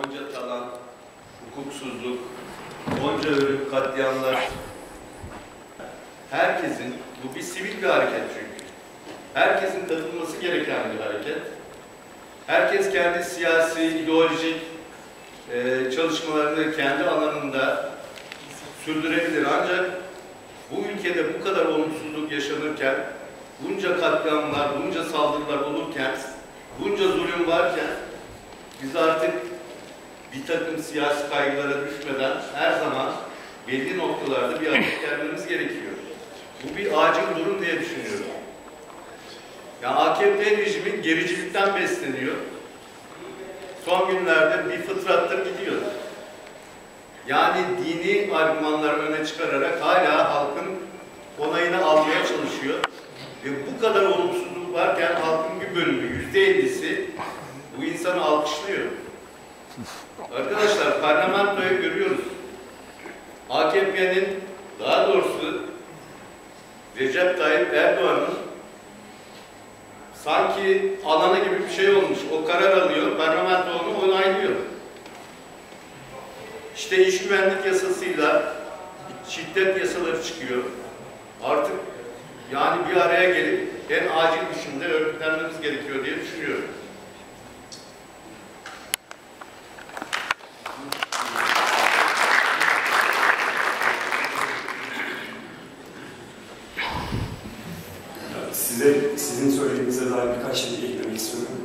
onca talan, hukuksuzluk, onca ölüm, katliamlar, herkesin, bu bir sivil bir hareket çünkü. Herkesin katılması gereken bir hareket. Herkes kendi siyasi, ideolojik çalışmalarını kendi alanında sürdürebilir. Ancak bu ülkede bu kadar olumsuzluk yaşanırken, bunca katliamlar, bunca saldırılar olurken, bunca zulüm varken biz artık bir takım siyasi kaygılara düşmeden her zaman belli noktalarda bir hareket gelmemiz gerekiyor. Bu bir acil durum diye düşünüyorum. Yani AKP rejimi gericilikten besleniyor. Son günlerde bir fıtrattır gidiyor. Yani dini argümanları öne çıkararak hala halkın onayını almaya çalışıyor. Ve bu kadar olumsuzluk varken halkın bir bölümü, %50'si bu insanı alkışlıyor. Arkadaşlar parlamentoyu görüyoruz. AKP'nin, daha doğrusu Recep Tayyip Erdoğan'ın sanki alanı gibi bir şey olmuş. O karar alıyor, parlamento onu onaylıyor. İşte iş güvenlik yasasıyla şiddet yasaları çıkıyor. Artık yani bir araya gelip en acil biçimde örgütlenmemiz gerekiyor diye düşünüyorum. Sizin söylediğinize dair birkaç şey eklemek istiyorum.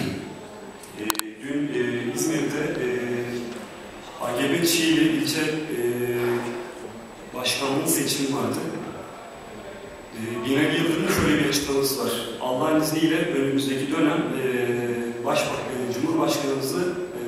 Dün İzmir'de AKP Çiğli ilçe başkanlığı seçimi vardı. Binali Yıldırım'ın şöyle bir açıklaması var. Allah'ın izniyle önümüzdeki dönem Cumhurbaşkanımızı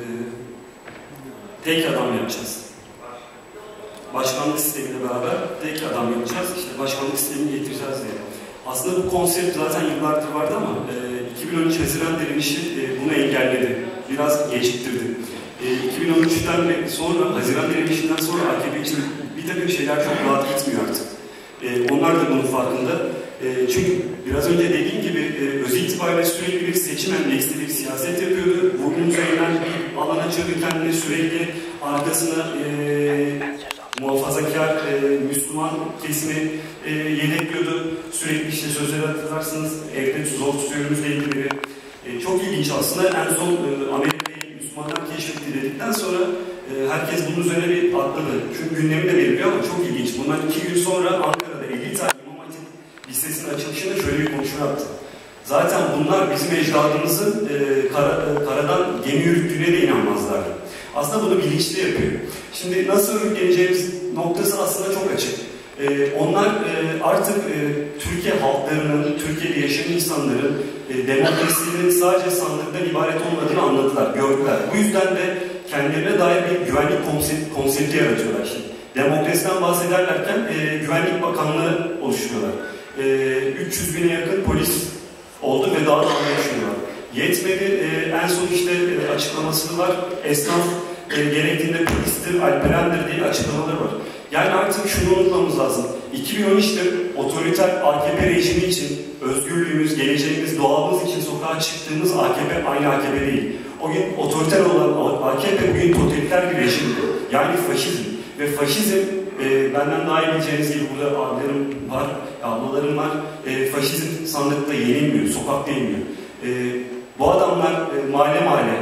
tek adam yapacağız. Başkanlık sistemiyle beraber tek adam yapacağız. İşte başkanlık sistemini getireceğiz diye. Aslında bu konsept zaten yıllardır vardı ama 2013 Haziran direnişi bunu engelledi. Biraz geciktirdi. 2013'ten sonra, Haziran direnişinden sonra AKP için bir takım şeyler çok rahat gitmiyor artık. Onlar da bunun farkında. Çünkü biraz önce dediğim gibi öz itibariyle sürekli bir seçim endeksli bir siyaset yapıyordu. Bunun üzerinden bir alan açıyordu kendine, sürekli arkasına muhafazakar Müslüman kesimi yedekliyordu. Sürekli işte sözleri hatırlarsınız, evde zor tutuyorumuzla ilgili. Çok ilginç aslında. En son Amerika'yı Müslümanlar keşfetti dedikten sonra herkes bunun üzerine bir atladı. Çünkü gündemi de belirliyor ama çok ilginç. Bundan 2 gün sonra Ankara'da 50 tane İmam Hatip Lisesi'nin açılışında şöyle bir konuşma yaptı. Zaten bunlar bizim ecdadımızın karadan gemi yürüttüğüne de inanmazlardı. Aslında bunu bilinçli yapıyor. Şimdi nasıl örgütleneceğimiz noktası aslında çok açık. Onlar artık Türkiye halklarının, Türkiye'de yaşayan insanların demokrasinin sadece sandıktan ibaret olmadığını anladılar, gördüler. Bu yüzden de kendilerine dair bir güvenlik konsepti yaratıyorlar. Şimdi demokrasiden bahsederlerken Güvenlik Bakanlığı oluşturuyorlar. 300 bine yakın polis oldu ve daha da anlaşıyorlar. Yetmedi, en son işte açıklaması var. Esnaf gerektiğinde polistir, alperendir diye açıklamaları var. Yani artık şunu unutmamız lazım. 2013'te otoriter AKP rejimi için özgürlüğümüz, geleceğimiz, doğamız için sokağa çıktığımız AKP aynı AKP değil. O gün otoriter olan AKP bugün totaliter bir rejimdi. Yani faşizm. Ve faşizm, benden daha iyi bileceğiniz gibi burada abilerim var, ablalarım var. Faşizm sandıkta yenilmiyor, sokakta yenilmiyor. Bu adamlar mahalle mahalle,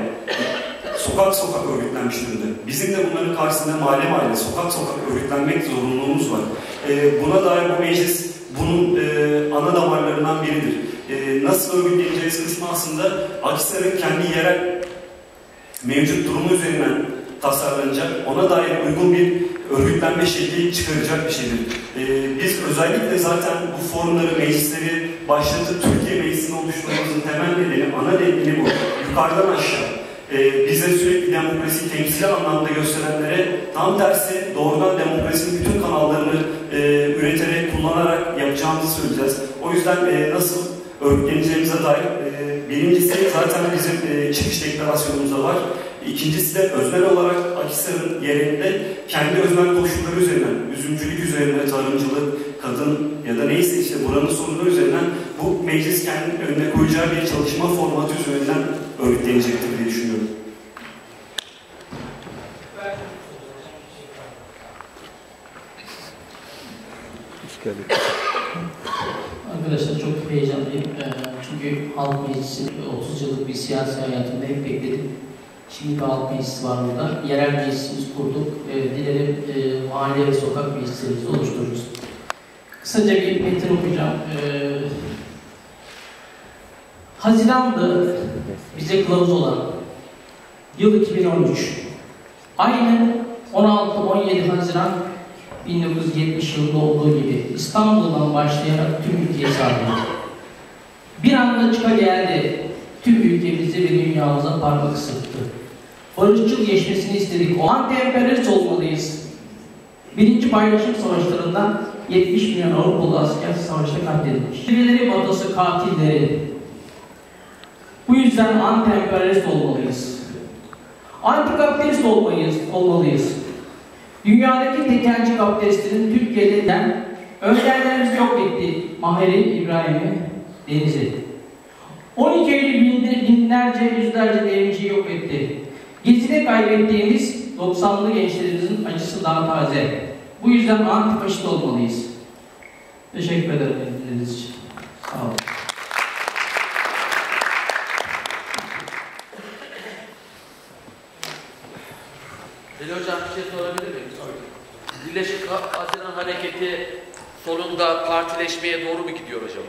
sokak sokak örgütlenmiş durumda. Bizim de bunların karşısında mahalle mahalle, sokak sokak örgütlenmek zorunluluğumuz var. Buna dair bu meclis bunun ana damarlarından biridir. Nasıl örgütleneceğiz kısmı aslında Akhisar'ın kendi yerel mevcut durumu üzerinden tasarlanacak, ona dair uygun bir örgütlenme şekli çıkaracak bir şeydir. Biz özellikle zaten bu forumları, meclisleri başlatıp Türkiye Meclisi'ni oluşturmamızın temel nedeni, ana nedeni bu. Yukarıdan aşağı. Bize sürekli demokrasi temsili anlamda gösterenlere tam tersi doğrudan demokrasinin bütün kanallarını üreterek, kullanarak yapacağımızı söyleyeceğiz. O yüzden nasıl örgütleneceğimize dair birincisi zaten bizim çıkış deklarasyonumuzda var. İkincisi de öznel olarak Akhisar'ın yerinde kendi öznel koşulları üzerinden, üzümcülük üzerine, tarımcılık, kadın ya da neyse işte buranın sorunları üzerinden bu meclis kendi önüne koyacağı bir çalışma formatı üzerinden örgütlenecektir diye düşünüyorum. geldin. Arkadaşlar çok heyecanlıyım. Çünkü Halk Meclisi 30 yıllık bir siyasi hayatımda hep bekledim. Şimdi bir Halk Meclisi var burada. Yerel meclisimizi kurduk. Dilerim mahalle ve sokak meclislerimizi oluştururuz. Kısaca bir metin okuyacağım. Haziran'da bize kılavuz olan yıl 2013. Aynı 16-17 Haziran 1970 yılında olduğu gibi İstanbul'dan başlayarak tüm ülkeyi sardı. Bir anda çıka geldi. Tüm ülkemizi ve dünyamıza parmak ısırttı. Barışçıl geçmesini istedik. O anti-emperyalist olmalıyız. Birinci paylaşım savaşlarından 70 milyon Avrupalı asker savaşta katledilmiş. Birileri batası katilleri. Bu yüzden anti-emperyalist olmalıyız. Anti-kapitalist olmalıyız. Dünyadaki tekelci kapitalistlerin Türkiye'den önderlerimiz yok etti. Mahir'i, İbrahim'i, Deniz'i. 12 Eylül binlerce, yüzlerce devrimciyi yok etti. Gezi'de kaybettiğimiz 90'lı gençlerimizin acısı daha taze. Bu yüzden antifaşist olmalıyız. Teşekkür ederim dinlediğiniz için. Sağ olun. Veli Hocam bir şey sorabilir miyim? Birleşik Haziran Hareketi sonunda partileşmeye doğru mu gidiyor acaba?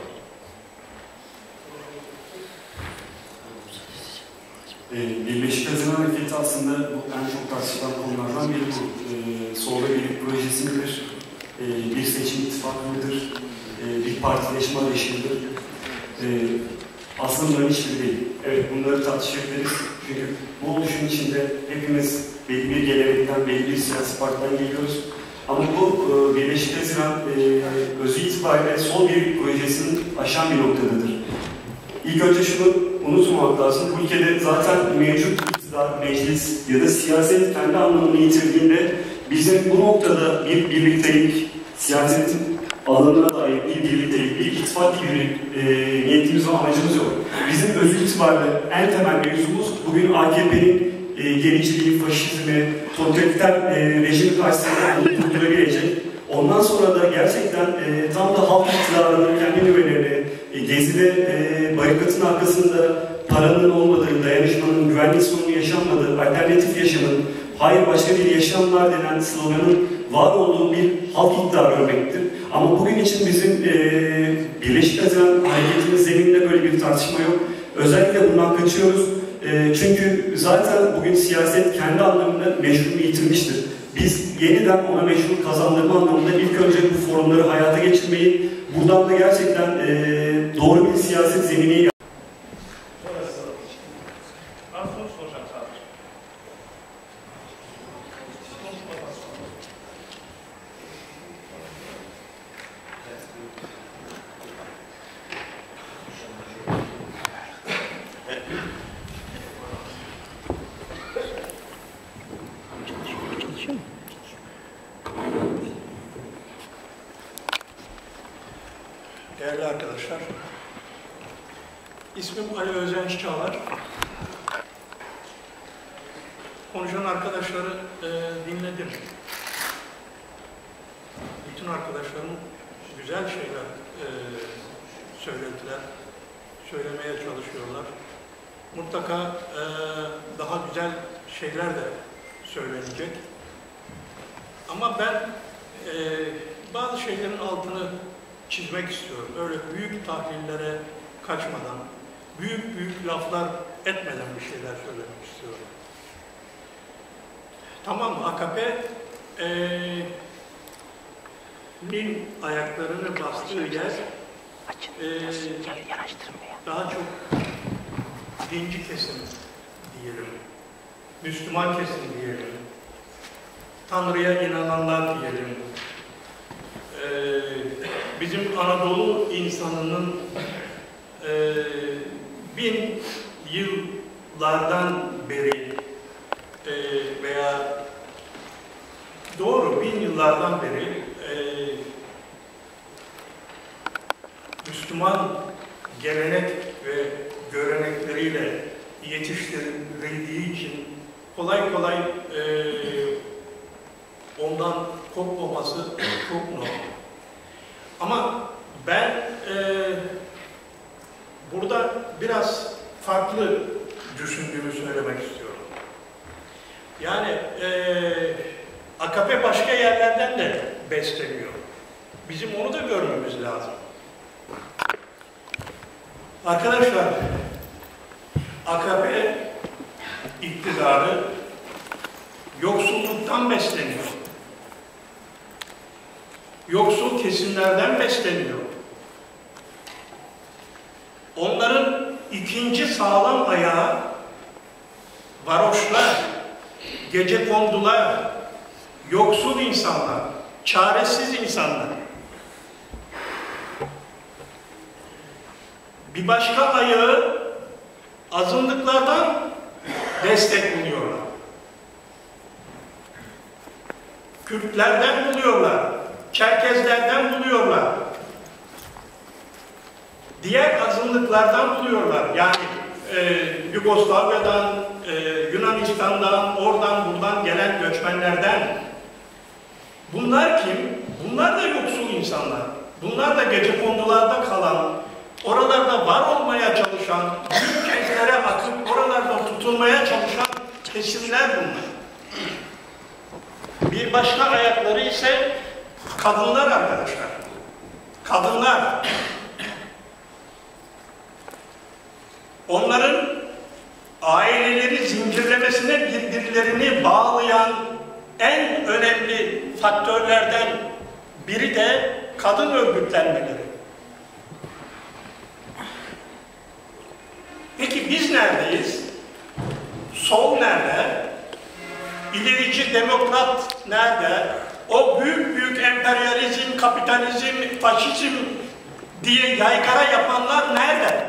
Birleşik Haziran Hareketi aslında bu en çok tartışılan konulardan biri bu. Solda Birlik Projesi midir? Bir seçim ittifakı mıdır? Bir partileşme arayışı mıdır? Aslında bunların hiçbiri değil. Evet, bunları tartışabiliriz. Çünkü bu oluşun içinde hepimiz belli bir gelenekten, belli bir siyasi partiden geliyoruz. Ama bu Birleşik Haziran özü itibariyle sol birlik projesini aşan bir noktadadır. İlk önce şunu unutmamak lazım. Bu ülkede zaten mevcut iktidar, meclis ya da siyaset kendi anlamını yitirdiğinde bizim bu noktada bir birliktelik, siyasetin alanına dair bir birliktelik, bir ittifak gibi bir niyetimiz ve amacımız yok. Bizim özü itibariyle en temel mevzumuz bugün AKP'nin gericiliği, faşizmi, totaliter rejim karşısında durdurabilecek. Ondan sonra da gerçekten tam da halk iktidarının kendi nüvelerini, Gezi'de barikatın arkasında paranın olmadığı, dayanışmanın, güvenlik sorunu yaşanmadığı, alternatif yaşamın, hayır başka bir yaşamlar denen sloganın var olduğu bir halk iktidarı örnektir. Ama bugün için bizim Birleşik Haziran hareketinin zemininde böyle bir tartışma yok. Özellikle bundan kaçıyoruz. Çünkü zaten bugün siyaset kendi anlamında meşruunu yitirmiştir. Biz yeniden ona meşru kazandırma anlamında ilk önce bu forumları hayata geçirmeyi, buradan da gerçekten doğru bir siyaset zemini Değerli arkadaşlar, ismim Ali Özenç Çağlar. Konuşan arkadaşları dinledim. Bütün arkadaşlarım güzel şeyler söylediler, söylemeye çalışıyorlar. Mutlaka daha güzel şeyler de söylenecek. Ama ben bazı şeylerin altını çizmek istiyorum. Öyle büyük tahlillere kaçmadan, büyük laflar etmeden bir şeyler söylemek istiyorum. Tamam, AKP'nin ayaklarını bastığı yer daha çok dinci kesim diyelim, Müslüman kesim diyelim, Tanrı'ya inananlar diyelim, bizim Anadolu insanının 1000 yıllardan beri veya doğru 1000 yıllardan beri Müslüman gelenek ve görenekleriyle yetiştirildiği için kolay kolay ondan kopmaması çok normal. Ama ben burada biraz farklı düşündüğümü söylemek istiyorum. Yani AKP başka yerlerden de besleniyor. Bizim onu da görmemiz lazım. Arkadaşlar, AKP iktidarı yoksulluktan besleniyor. Yoksul kesimlerden besleniyor. Onların ikinci sağlam ayağı varoşlar, gecekondular, yoksul insanlar, çaresiz insanlar. Bir başka ayağı azınlıklardan destek buluyorlar. Kürtlerden buluyorlar, Çerkezlerden buluyorlar. Diğer azınlıklardan buluyorlar. Yani Yugoslavya'dan, Yunanistan'dan, oradan buradan gelen göçmenlerden. Bunlar kim? Bunlar da yoksul insanlar. Bunlar da gecekondularda kalan, oralarda var olmaya çalışan, büyük kentlere akıp oralarda tutulmaya çalışan kesimler bunlar. Bir başka ayakları ise kadınlar arkadaşlar. Kadınlar. Onların aileleri zincirlemesine birbirlerini bağlayan en önemli faktörlerden biri de kadın örgütlenmeleri. Peki biz neredeyiz? Sol nerede? İlerici demokrat nerede? O büyük büyük emperyalizm, kapitalizm, faşizm diye yaygara yapanlar nerede?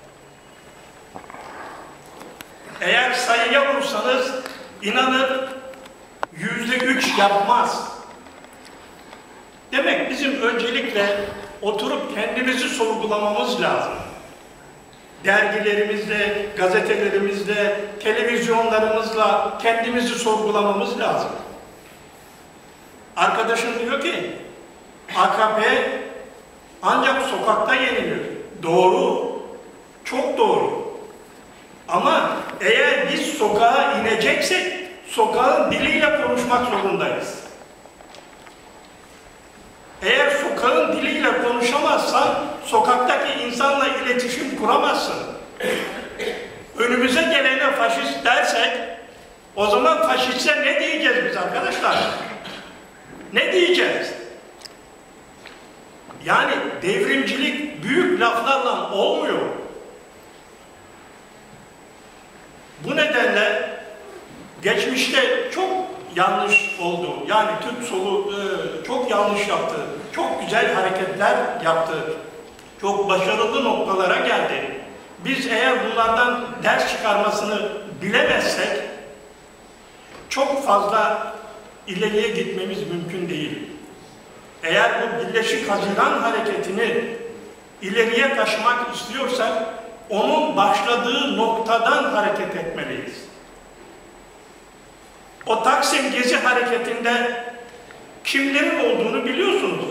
Eğer sayıya vursanız inanın %3 yapmaz. Demek bizim öncelikle oturup kendimizi sorgulamamız lazım. Dergilerimizle, gazetelerimizle, televizyonlarımızla kendimizi sorgulamamız lazım. Arkadaşım diyor ki AKP ancak sokakta yenilir. Doğru. Çok doğru. Ama eğer biz sokağa ineceksek sokağın diliyle konuşmak zorundayız. Eğer sokağın diliyle konuşamazsan sokaktaki insanla iletişim kuramazsın. Önümüze gelene faşist dersek o zaman faşiste ne diyeceğiz biz arkadaşlar? Ne diyeceğiz? Yani devrimcilik büyük laflarla olmuyor. Bu nedenle geçmişte çok yanlış oldu. Yani Türk solu çok yanlış yaptı. Çok güzel hareketler yaptı. Çok başarılı noktalara geldi. Biz eğer bunlardan ders çıkarmasını bilemezsek çok fazla ileriye gitmemiz mümkün değil. Eğer bu Birleşik Haziran hareketini ileriye taşımak istiyorsak onun başladığı noktadan hareket etmeliyiz. O Taksim Gezi hareketinde kimlerin olduğunu biliyorsunuz.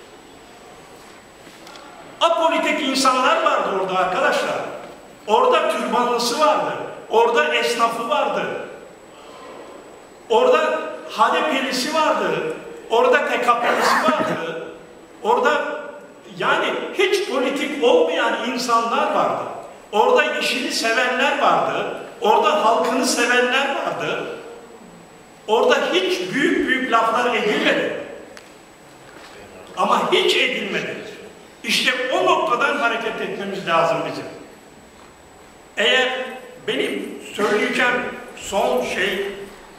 Apolitik insanlar vardı orada arkadaşlar. Orada türbanlısı vardı. Orada esnafı vardı. Orada HDP'lisi vardı. Orada TKP'lisi vardı. Orada yani hiç politik olmayan insanlar vardı. Orada işini sevenler vardı. Orada halkını sevenler vardı. Orada hiç büyük büyük laflar edilmedi. Ama hiç edilmedi. İşte o noktadan hareket etmemiz lazım bizim. Eğer benim söyleyeceğim son şey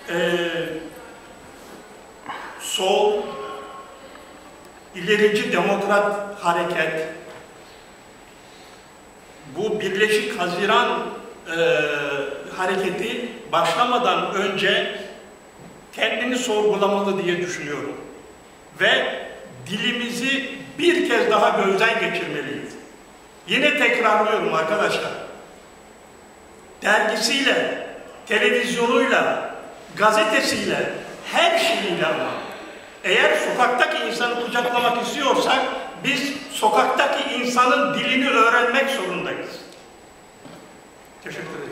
sol, ilerici demokrat hareket bu Birleşik Haziran hareketi başlamadan önce kendini sorgulamalı diye düşünüyorum. Ve dilimizi bir kez daha gözden geçirmeliyiz. Yine tekrarlıyorum arkadaşlar. Dergisiyle, televizyonuyla, gazetesiyle, her şeyiyle ama eğer sokaktaki insanı kucaklamak istiyorsak Biz sokaktaki insanın dilini öğrenmek zorundayız. Teşekkür ederim.